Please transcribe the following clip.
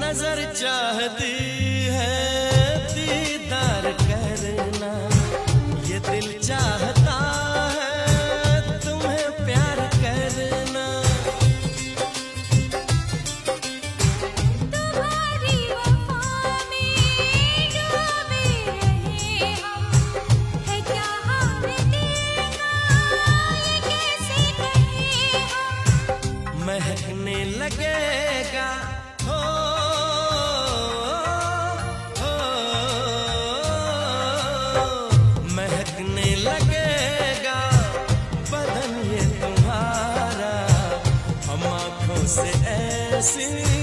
नजर चाहती है दीदार करना, ये दिल चाहता है तुम्हें प्यार करना। तुम्हारी वफा में डूबे रहे हम, है क्या हाल दिल का ये कैसे कहें हम। महकने लगेगा हो, महकने लगेगा बदन ये तुम्हारा, हम आँखों से ऐसी